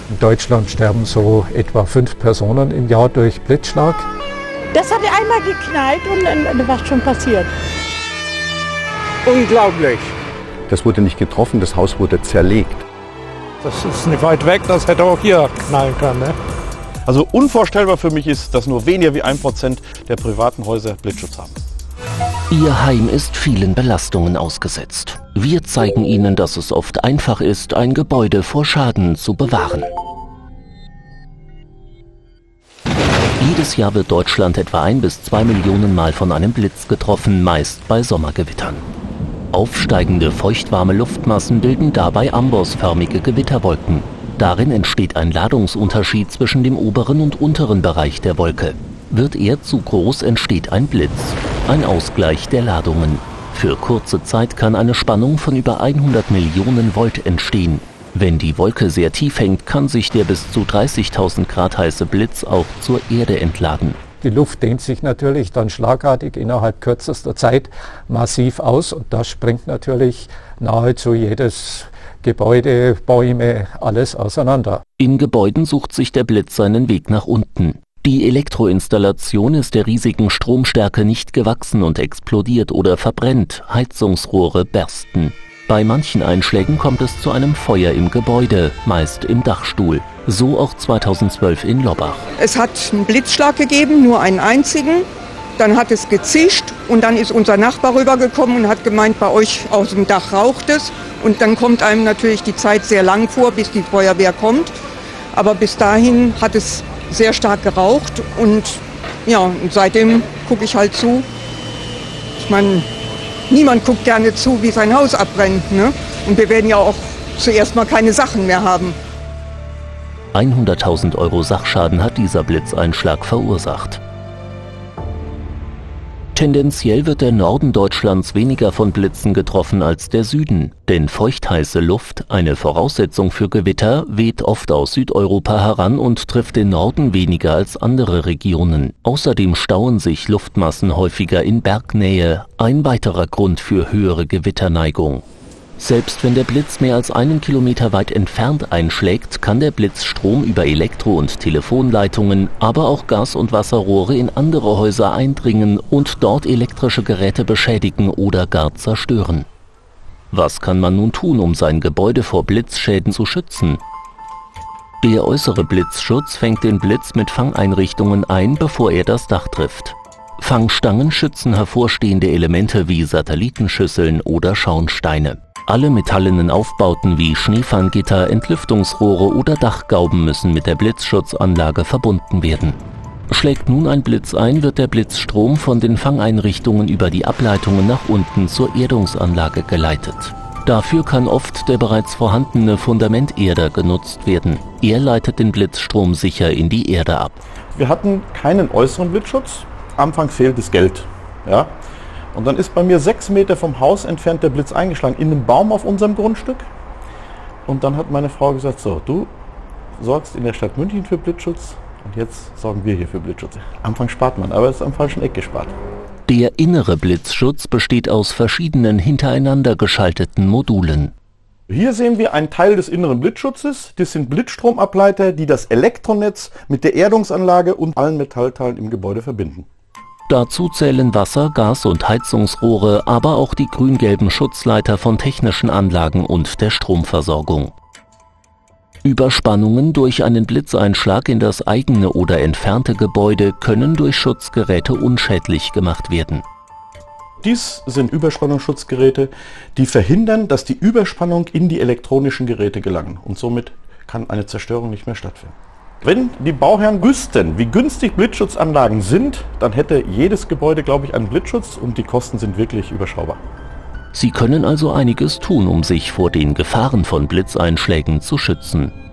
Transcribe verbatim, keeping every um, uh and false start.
In Deutschland sterben so etwa fünf Personen im Jahr durch Blitzschlag. Das hatte einmal geknallt und dann war schon passiert. Unglaublich. Das wurde nicht getroffen, das Haus wurde zerlegt. Das ist nicht weit weg, das hätte auch hier knallen können. Ne? Also unvorstellbar für mich ist, dass nur weniger wie ein Prozent der privaten Häuser Blitzschutz haben. Ihr Heim ist vielen Belastungen ausgesetzt. Wir zeigen Ihnen, dass es oft einfach ist, ein Gebäude vor Schaden zu bewahren. Jedes Jahr wird Deutschland etwa ein bis zwei Millionen Mal von einem Blitz getroffen, meist bei Sommergewittern. Aufsteigende feuchtwarme Luftmassen bilden dabei ambossförmige Gewitterwolken. Darin entsteht ein Ladungsunterschied zwischen dem oberen und unteren Bereich der Wolke. Wird er zu groß, entsteht ein Blitz, ein Ausgleich der Ladungen. Für kurze Zeit kann eine Spannung von über hundert Millionen Volt entstehen. Wenn die Wolke sehr tief hängt, kann sich der bis zu dreißigtausend Grad heiße Blitz auch zur Erde entladen. Die Luft dehnt sich natürlich dann schlagartig innerhalb kürzester Zeit massiv aus und das springt natürlich nahezu jedes Gebäude, Bäume, alles auseinander. In Gebäuden sucht sich der Blitz seinen Weg nach unten. Die Elektroinstallation ist der riesigen Stromstärke nicht gewachsen und explodiert oder verbrennt, Heizungsrohre bersten. Bei manchen Einschlägen kommt es zu einem Feuer im Gebäude, meist im Dachstuhl. So auch zweitausendzwölf in Lobbach. Es hat einen Blitzschlag gegeben, nur einen einzigen. Dann hat es gezischt und dann ist unser Nachbar rübergekommen und hat gemeint, bei euch aus dem Dach raucht es. Und dann kommt einem natürlich die Zeit sehr lang vor, bis die Feuerwehr kommt. Aber bis dahin hat es sehr stark geraucht und ja, und seitdem gucke ich halt zu. Ich meine, niemand guckt gerne zu, wie sein Haus abbrennt, ne? Und wir werden ja auch zuerst mal keine Sachen mehr haben. hunderttausend Euro Sachschaden hat dieser Blitzeinschlag verursacht. Tendenziell wird der Norden Deutschlands weniger von Blitzen getroffen als der Süden, denn feuchtheiße Luft, eine Voraussetzung für Gewitter, weht oft aus Südeuropa heran und trifft den Norden weniger als andere Regionen. Außerdem stauen sich Luftmassen häufiger in Bergnähe, ein weiterer Grund für höhere Gewitterneigung. Selbst wenn der Blitz mehr als einen Kilometer weit entfernt einschlägt, kann der Blitz Strom über Elektro- und Telefonleitungen, aber auch Gas- und Wasserrohre in andere Häuser eindringen und dort elektrische Geräte beschädigen oder gar zerstören. Was kann man nun tun, um sein Gebäude vor Blitzschäden zu schützen? Der äußere Blitzschutz fängt den Blitz mit Fangeinrichtungen ein, bevor er das Dach trifft. Fangstangen schützen hervorstehende Elemente wie Satellitenschüsseln oder Schornsteine. Alle metallenen Aufbauten wie Schneefanggitter, Entlüftungsrohre oder Dachgauben müssen mit der Blitzschutzanlage verbunden werden. Schlägt nun ein Blitz ein, wird der Blitzstrom von den Fangeinrichtungen über die Ableitungen nach unten zur Erdungsanlage geleitet. Dafür kann oft der bereits vorhandene Fundamenterder genutzt werden. Er leitet den Blitzstrom sicher in die Erde ab. Wir hatten keinen äußeren Blitzschutz. Anfangs fehlt das Geld. Ja? Und dann ist bei mir sechs Meter vom Haus entfernt der Blitz eingeschlagen, in einem Baum auf unserem Grundstück. Und dann hat meine Frau gesagt, so, du sorgst in der Stadt München für Blitzschutz und jetzt sorgen wir hier für Blitzschutz. Anfang spart man, aber es ist am falschen Eck gespart. Der innere Blitzschutz besteht aus verschiedenen hintereinander geschalteten Modulen. Hier sehen wir einen Teil des inneren Blitzschutzes. Das sind Blitzstromableiter, die das Elektronetz mit der Erdungsanlage und allen Metallteilen im Gebäude verbinden. Dazu zählen Wasser-, Gas- und Heizungsrohre, aber auch die grün-gelben Schutzleiter von technischen Anlagen und der Stromversorgung. Überspannungen durch einen Blitzeinschlag in das eigene oder entfernte Gebäude können durch Schutzgeräte unschädlich gemacht werden. Dies sind Überspannungsschutzgeräte, die verhindern, dass die Überspannung in die elektronischen Geräte gelangen und somit kann eine Zerstörung nicht mehr stattfinden. Wenn die Bauherren wüssten, wie günstig Blitzschutzanlagen sind, dann hätte jedes Gebäude, glaube ich, einen Blitzschutz und die Kosten sind wirklich überschaubar. Sie können also einiges tun, um sich vor den Gefahren von Blitzeinschlägen zu schützen.